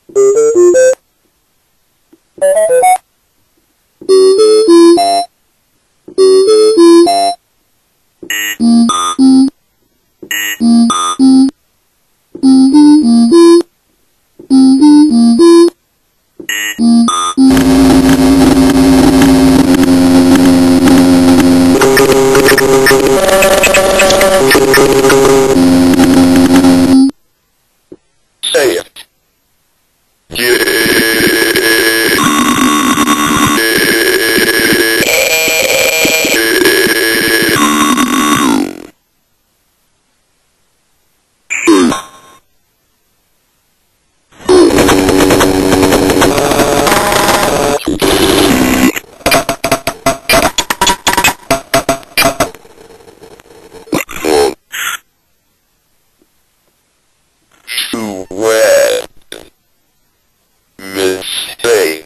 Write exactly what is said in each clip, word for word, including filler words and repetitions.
Say it. Too wet. Mistake.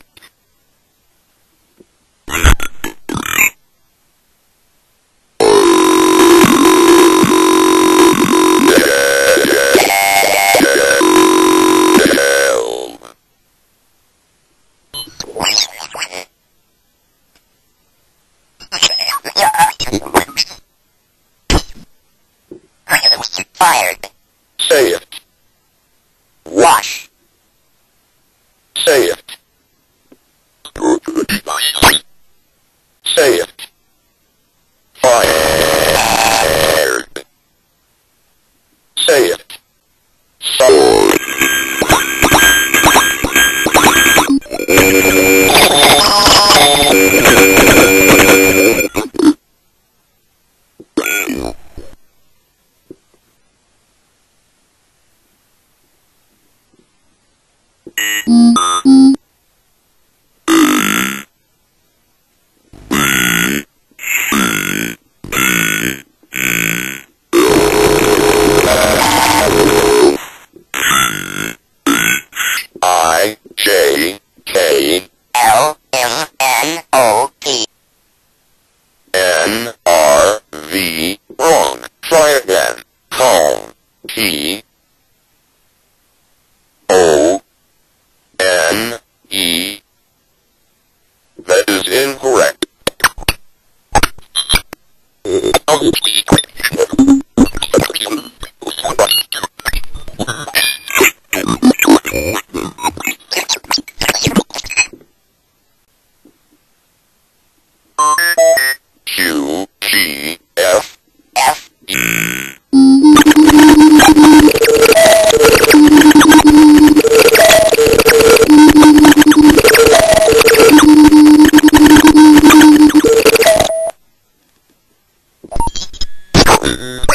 Fired. Say it. Wash. Say it. Say it. Fired. Say it. Fired. I J K L M N O P. N R V. Wrong. Try again. Calm. T O N E. That is incorrect. Q G F F. E. Mm-hmm.